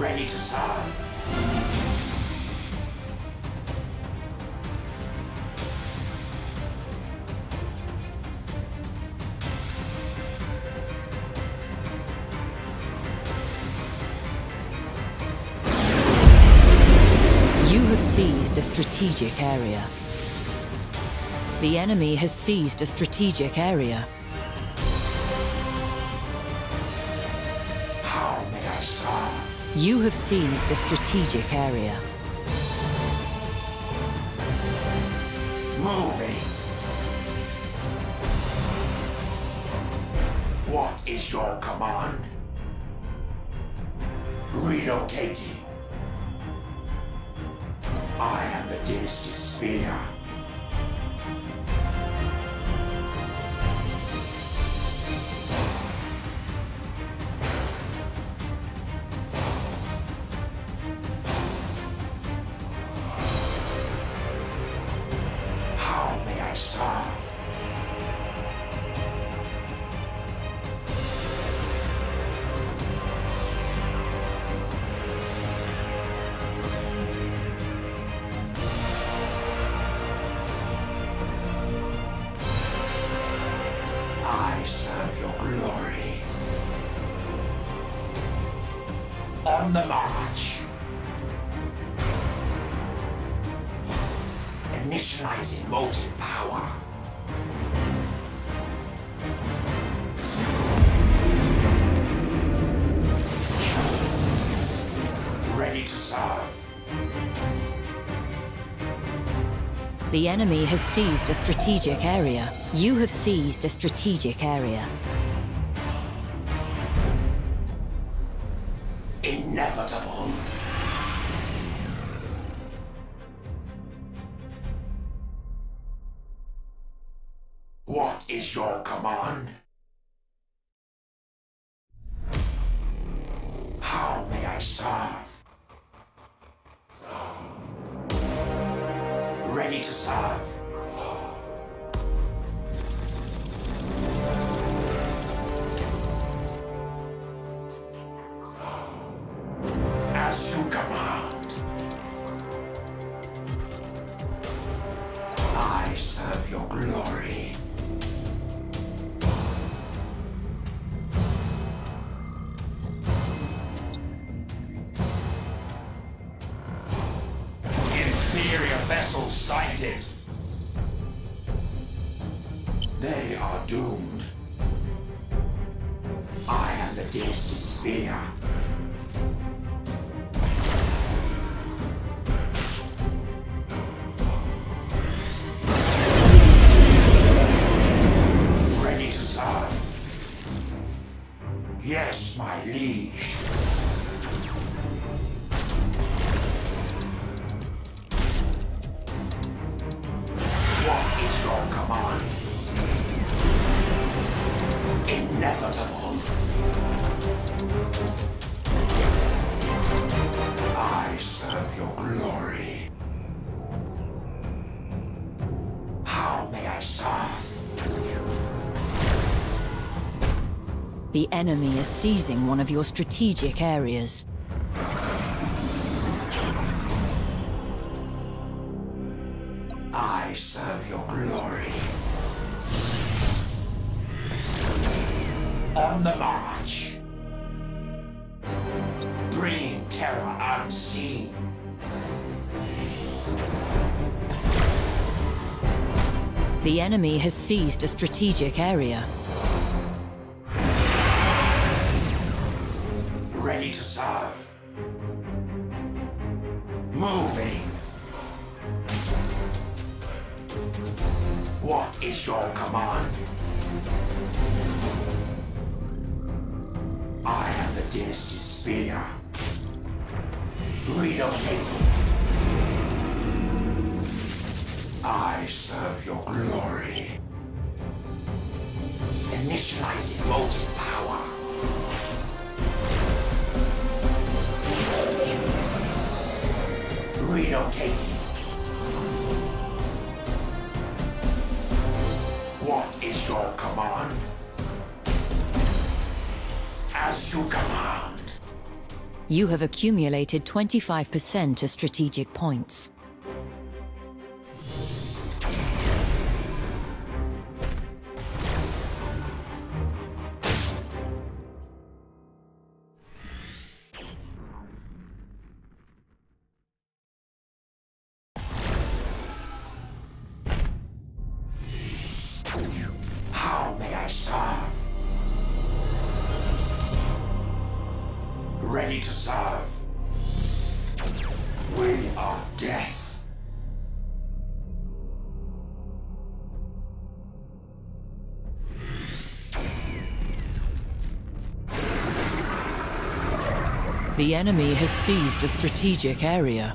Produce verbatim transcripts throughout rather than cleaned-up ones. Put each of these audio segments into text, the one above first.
Ready to serve. You have seized a strategic area. The enemy has seized a strategic area. How may I serve? You have seized a strategic area. Moving. What is your command? Relocating. I am the Dynasty Spear. How may I serve? I serve your glory. On the march. Initializing motive power. Ready to serve. The enemy has seized a strategic area. You have seized a strategic area. Inevitable. What is your command? How may I serve? Ready to serve. As you command. I serve your glory. Inferior vessels sighted. They are doomed. I am the Dynasty Spear. Ready to serve. Yes, my liege. What is your command? Inevitable. I serve your glory. How may I serve? The enemy is seizing one of your strategic areas. I serve your glory. On the march. Bringing terror unseen. The enemy has seized a strategic area. Ready to serve. Moving. What is your command? I am the Dynasty Spear. Relocating. I serve your glory. Initializing motive power. Relocating. What is your command? As you command. You have accumulated twenty-five percent of strategic points. How may I serve? Ready to serve. We are death. The enemy has seized a strategic area.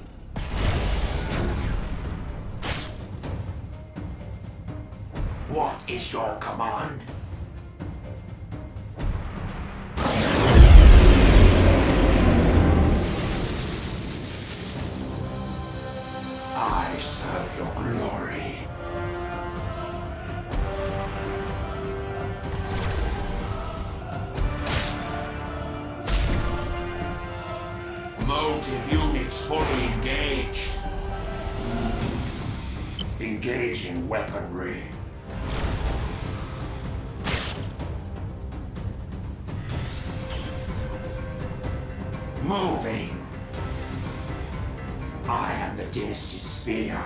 What is your command? I serve your glory. Motive units fully engaged. Engaging weaponry. Moving. I am the Dynasty Spear.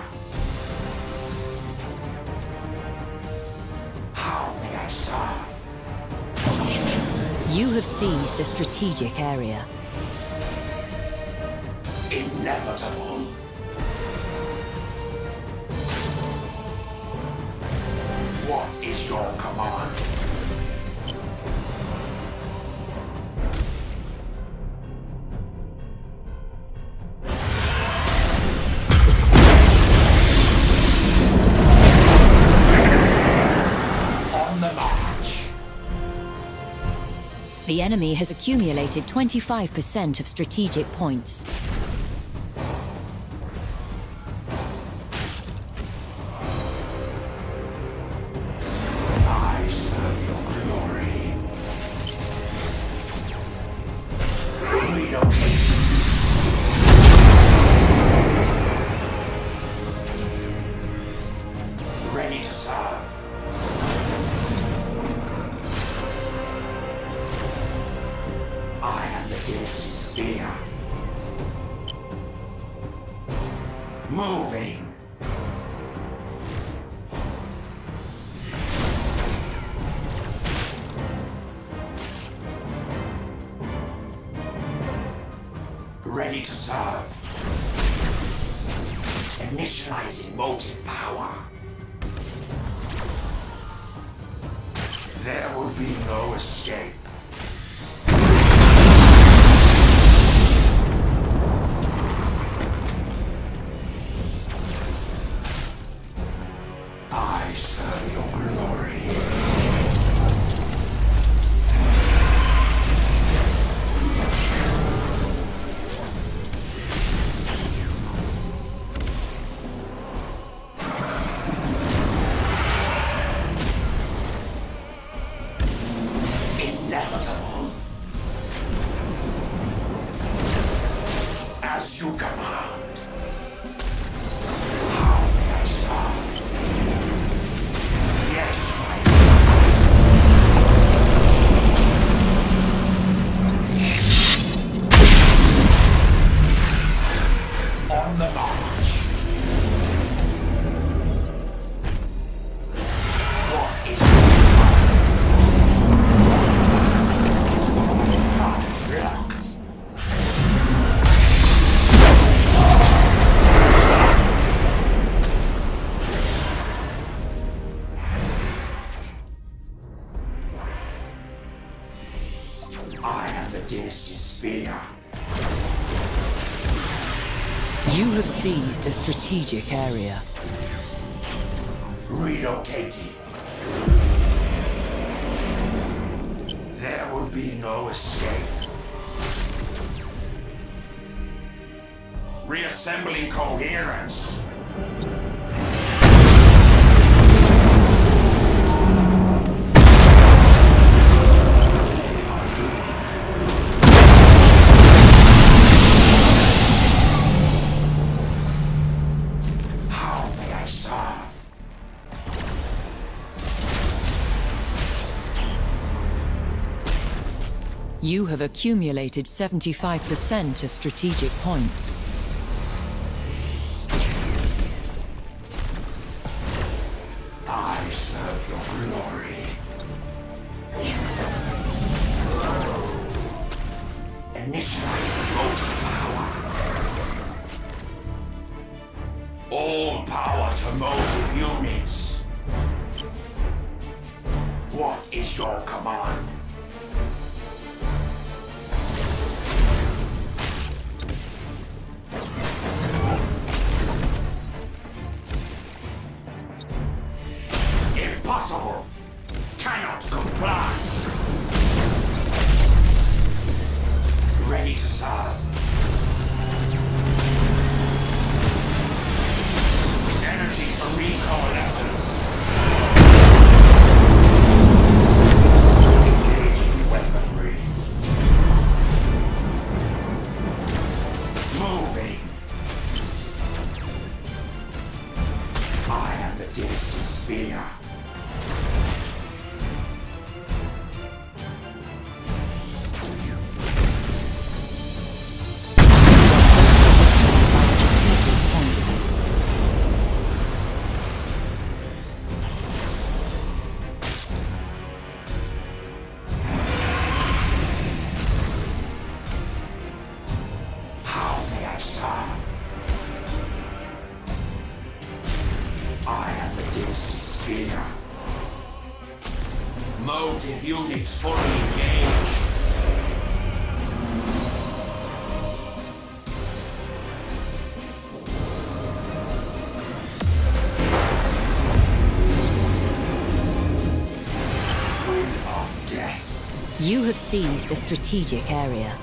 How may I serve? You have seized a strategic area. Inevitable. What is your command? The enemy has accumulated twenty-five percent of strategic points. I serve your glory. Relocate. Ready to serve. I am the Dynasty Spear. Moving. Ready to serve. Initializing motive power. There will be no escape. I serve your glory. Inevitable. As you command. How may I serve? Yes, my lord. On the march. What is your command? Target locked. I am the Dynasty Spear. You have seized a strategic area. Relocating. There will be no escape. Reassembling coherence. They are doomed. You have accumulated seventy-five percent of strategic points. I serve your glory. Initialize the molten power. All power to motive units. What is your command? Impossible! Cannot comply! Ready to serve. Energy to recoalescence. Engaging weaponry. Moving. I am the dynasty spear. I am the dynasty spear. Motive units fully engaged. Wind of death. You have seized a strategic area.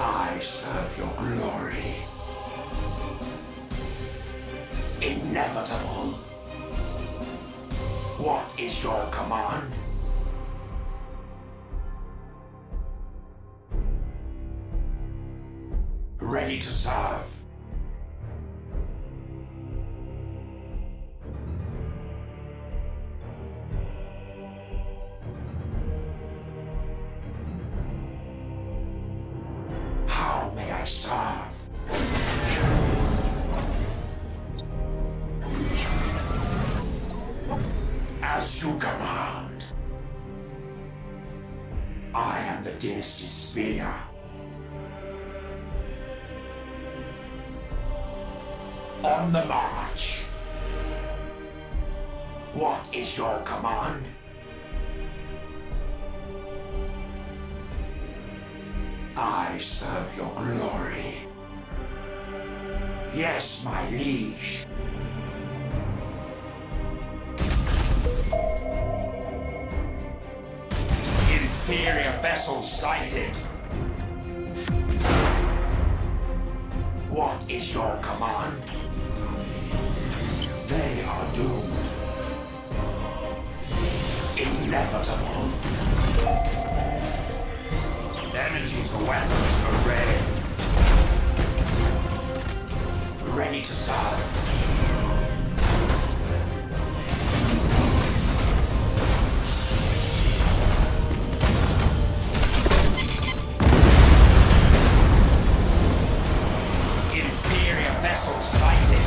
I serve your glory. Inevitable. What is your command? Ready to serve. How may I serve? As you command. I am the Dynasty Spear. On the march. What is your command? I serve your glory. Yes, my liege. Inferior vessel sighted. What is your command? They are doomed. Inevitable. Energy to weapons array. Ready to serve. Inferior vessel sighted.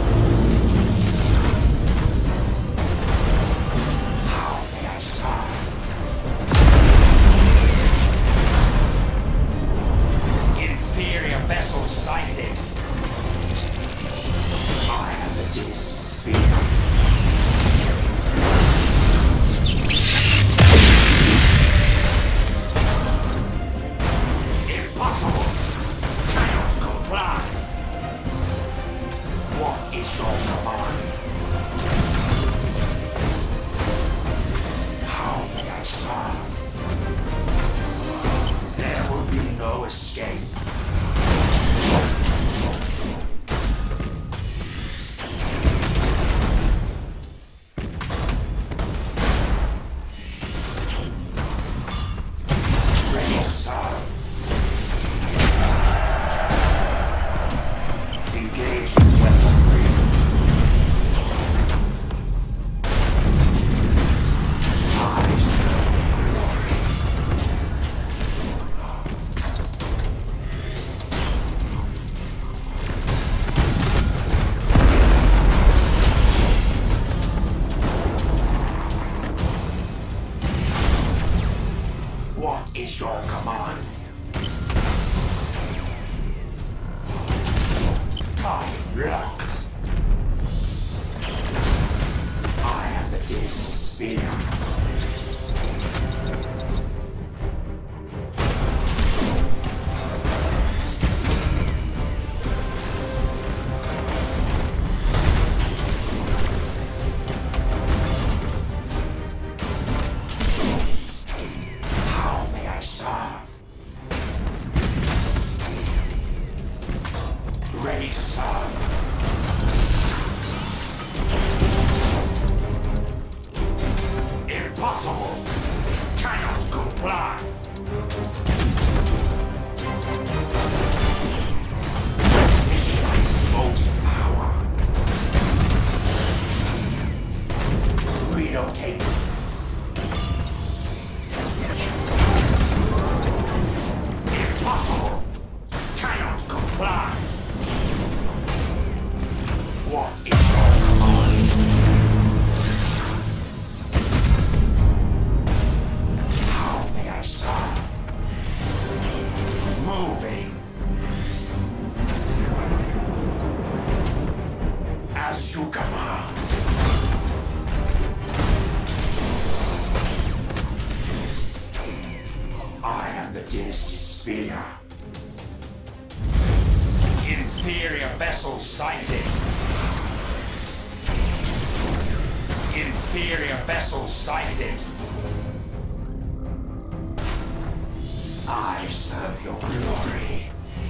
How may I serve? Inferior vessel sighted. I am the Dynasty Spear. Impossible. Cannot comply. What is your command? How may I serve? There will be no escape. Ready to serve. Engage in weaponry. I serve your glory. What is your command? Time locked. I am the Dynasty Spear. How may I serve? Ready to serve. Impossible. Cannot comply. Initialize molten power. Relocate. Impossible. Cannot comply. What is your command? How may I serve? Moving. As you command. I am the Dynasty Spear. Inferior vessel sighted. Inferior vessel sighted. I serve your glory.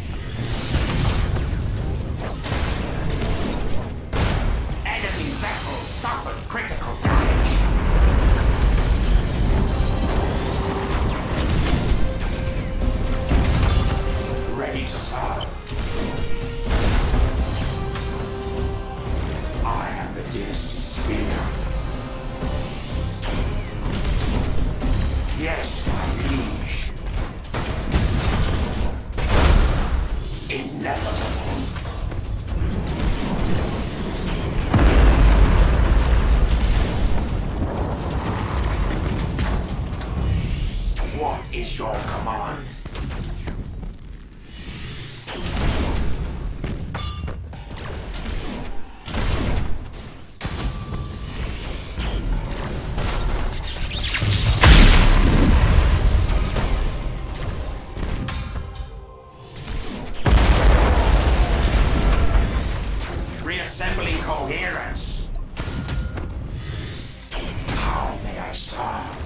Enemy vessels suffered critical damage. Ready to serve. I am the Dynasty Spear. Yes, my liege. Inevitable. What is your command? Reassembling coherence. How may I serve?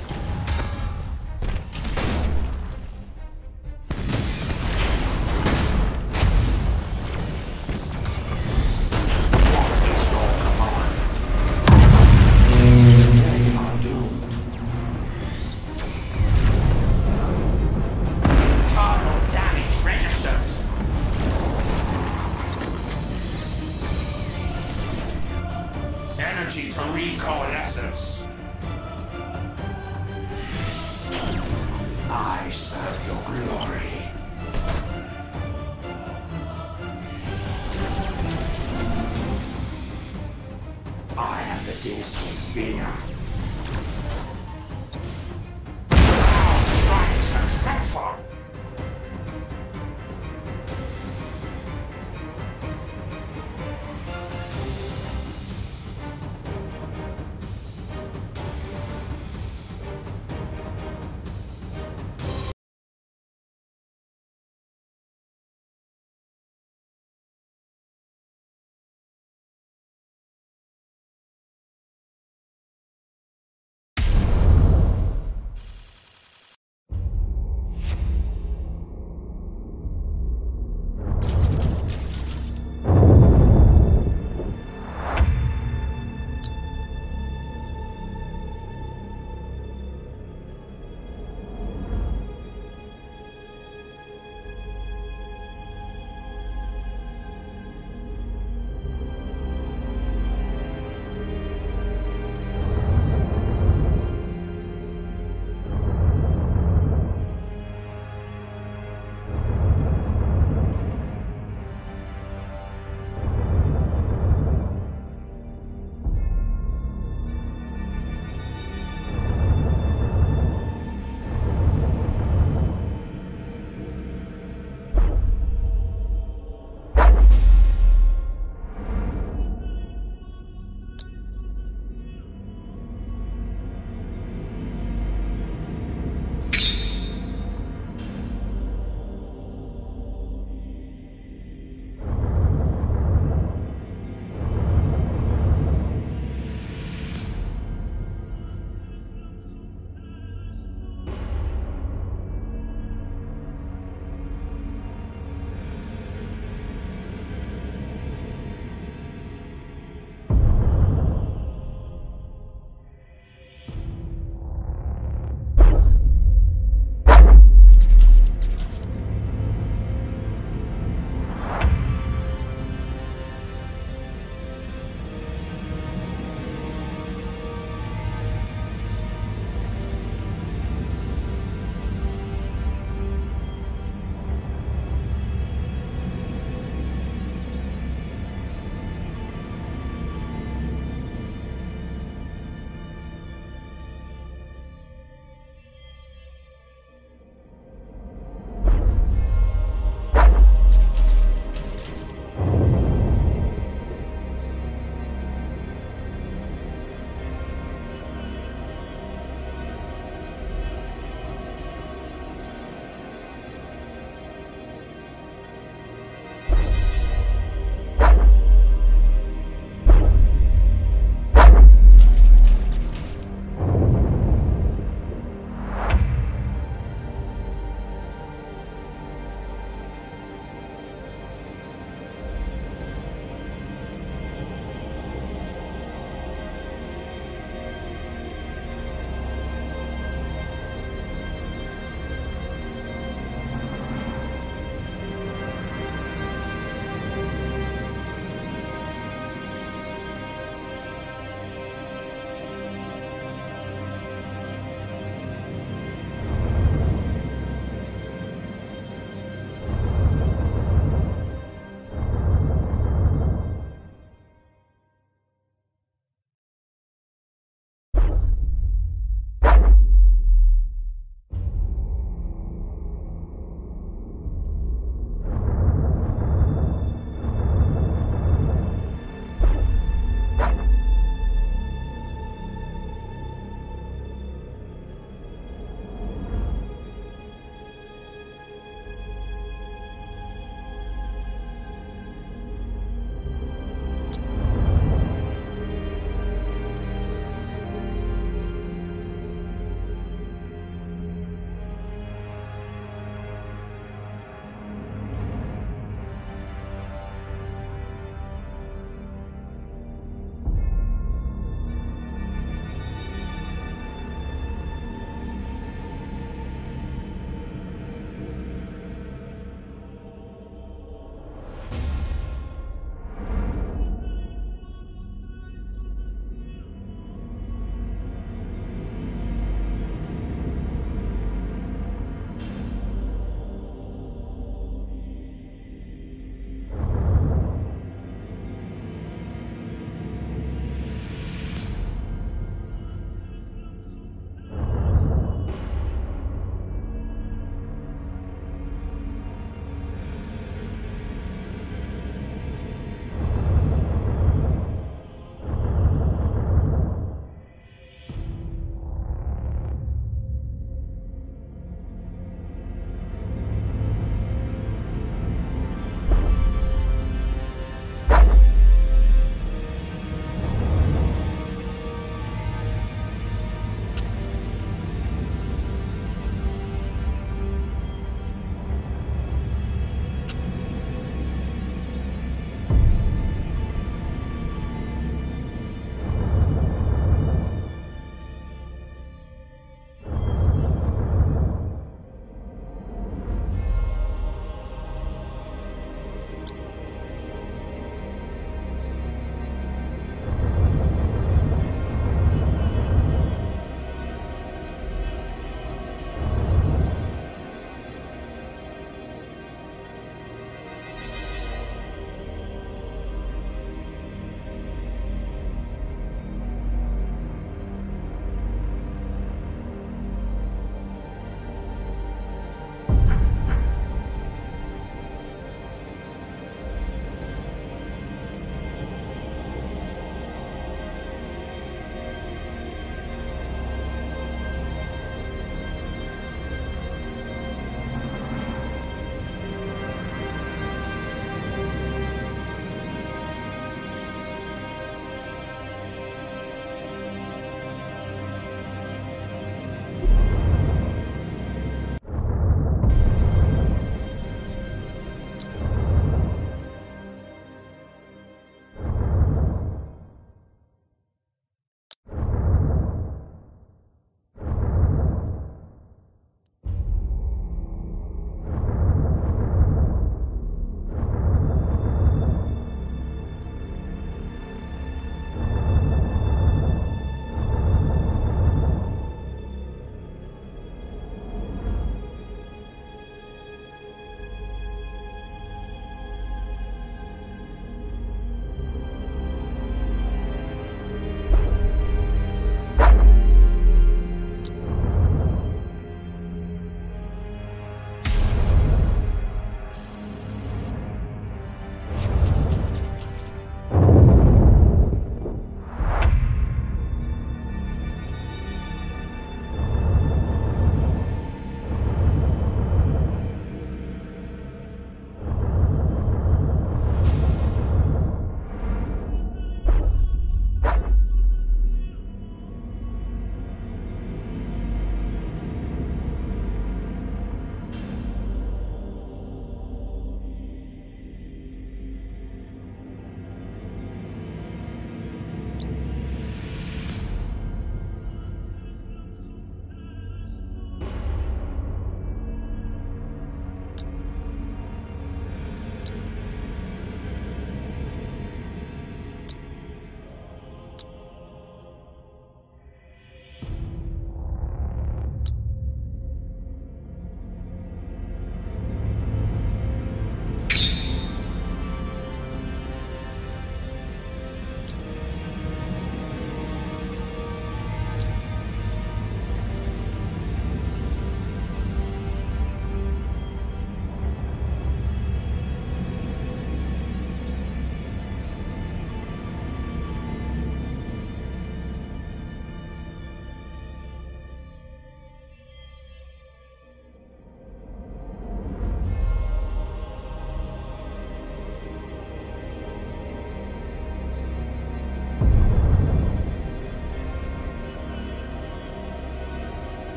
What is your command? They are doomed. Internal damage registered. Energy to recoalescence. I serve your glory. I am the Dynasty Spear.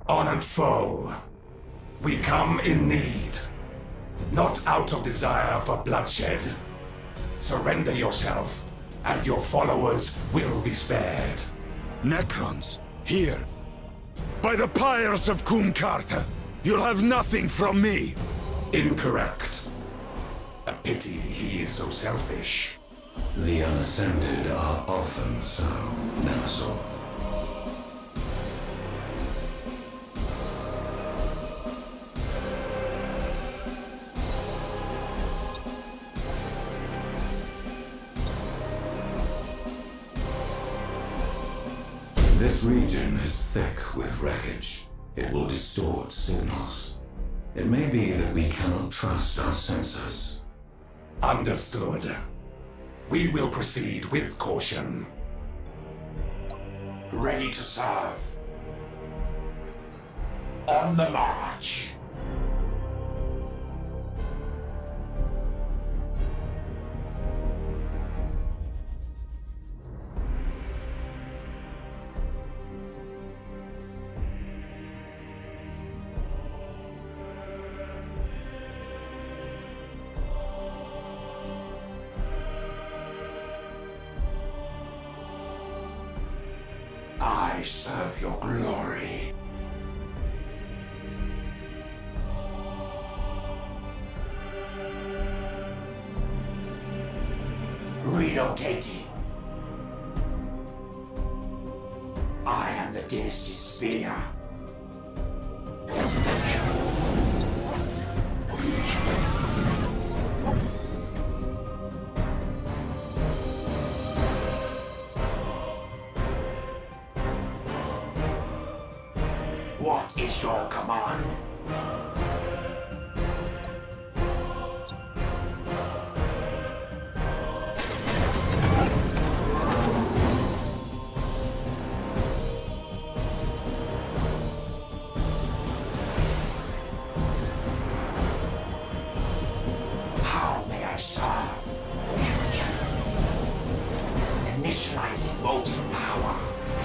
Honored foe, we come in need, not out of desire for bloodshed. Surrender yourself, and your followers will be spared. Necrons, here. By the pyres of Kumkarta, you'll have nothing from me. Incorrect. A pity he is so selfish. The unascended are often so, Nemesis. This region is thick with wreckage. It will distort signals. It may be that we cannot trust our sensors. Understood. We will proceed with caution. Ready to serve. On the march. I serve your glory. Relocating. I am the Dynasty's spear. What is your command? How may I serve? Initializing motive power.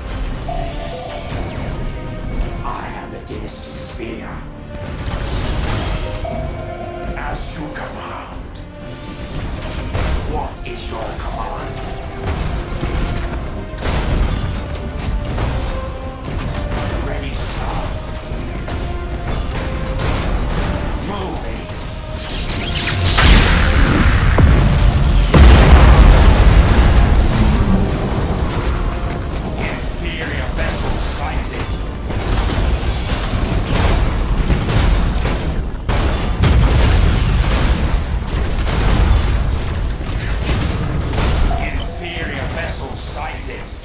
I am the Dynasty's spear. As you command. What is your command? Ready to serve. Moving. Inferior vessel sighted. Inferior vessel sighted.